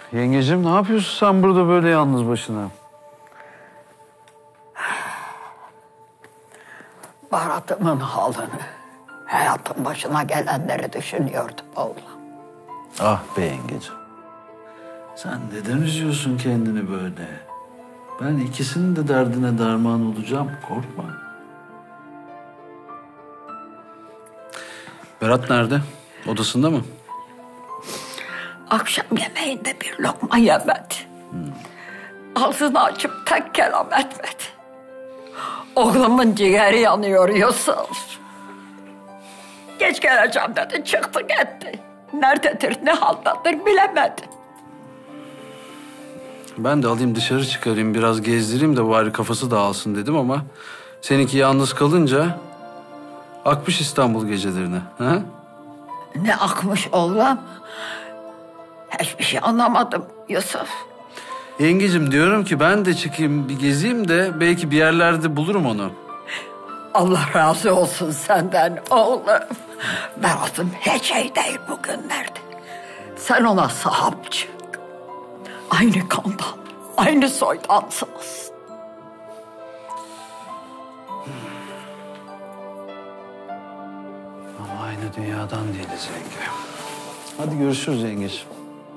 Yengeciğim ne yapıyorsun sen burada böyle yalnız başına? Baharatımın halini, hayatın başına gelenleri düşünüyordum oğlum. Ah be yengeciğim. Sen neden üzüyorsun kendini böyle? Ben ikisinin de derdine derman olacağım, korkma. Berat nerede? Odasında mı? Akşam yemeğinde bir lokma yemedi. Ağzını açıp tek kelam etmedi. Oğlumun ciğeri yanıyor Yusuf. Geç geleceğim dedi, çıktı gitti. Nerededir, ne haldadır bilemedim. Ben de alayım dışarı çıkarayım, biraz gezdireyim de bari kafası dağılsın dedim ama... ...seninki yalnız kalınca... ...akmış İstanbul gecelerine. Ha? Ne akmış oğlum? Hiçbir şey anlamadım Yusuf. Yengeciğim diyorum ki ben de çıkayım bir gezeyim de... ...belki bir yerlerde bulurum onu. Allah razı olsun senden oğlum. Berat'ım hiç şey değil bugünlerde. Sen ona sahip çık. Aynı kandan, aynı soydansınız. Ama aynı dünyadan değiliz yenge. Hadi görüşürüz yengeciğim.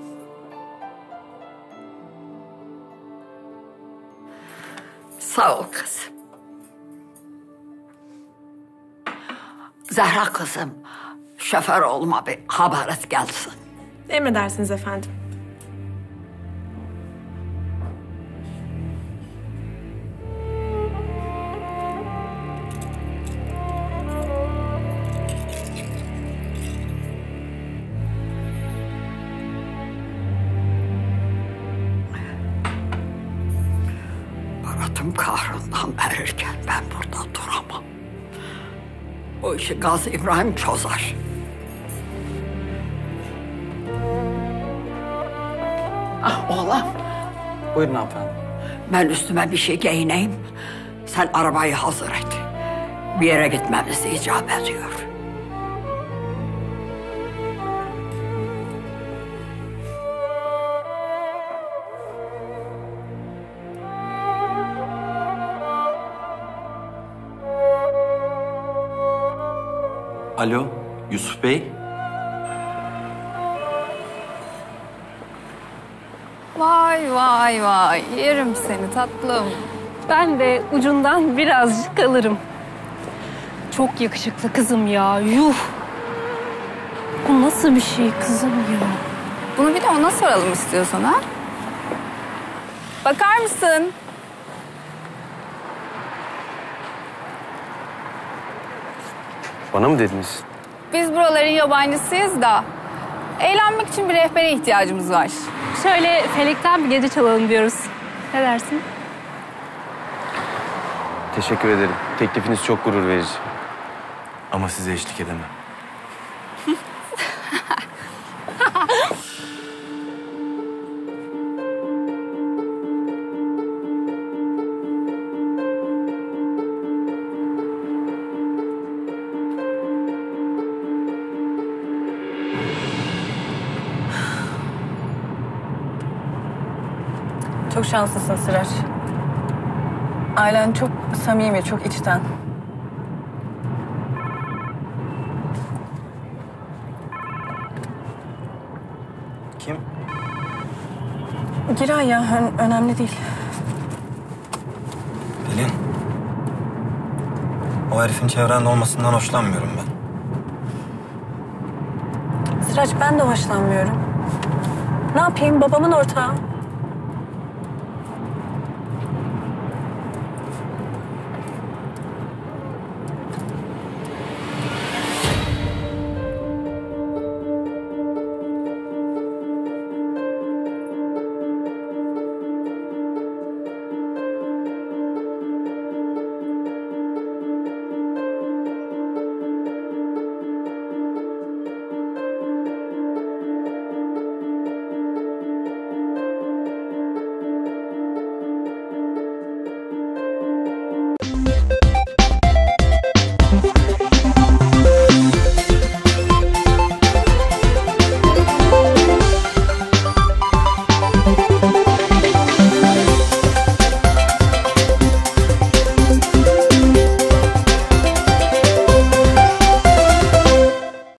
Sağ ol kızım. Zehra kızım, şoför olma bir haber et gelsin. Emredersiniz efendim. Berat'ım kahrından erirken ben burada duramam. Bu işi Gazi İbrahim çözer. Ah oğlum, Buyurun hanımefendi. ben üstüme bir şey giyineyim. Sen arabayı hazır et. Bir yere gitmemiz icap ediyor. Alo, Yusuf Bey. Vay vay vay, yerim seni tatlım. Ben de ucundan birazcık alırım. Çok yakışıklı kızım ya, yuh. Bu nasıl bir şey kızım ya? Bunu bir de ona soralım istiyorsan ha? Bakar mısın? Bana mı dediniz? Biz buraların yabancısıyız da eğlenmek için bir rehbere ihtiyacımız var. Şöyle felekten bir gece çalalım diyoruz. Ne dersin? Teşekkür ederim. Teklifiniz çok gurur verici. Ama size eşlik edemem. Çok şanslısın Sıraç. Ailen çok samimi, çok içten. Kim? Giray ya, önemli değil. Pelin. O herifin çevrende olmasından hoşlanmıyorum ben. Sıraç, ben de hoşlanmıyorum. Ne yapayım, babamın ortağı.